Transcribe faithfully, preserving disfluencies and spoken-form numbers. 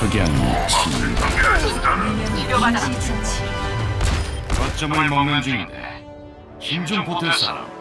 석양이 친다. 치료받아라. 거점을 먹는 중인데 힘 좀 보탤 사람.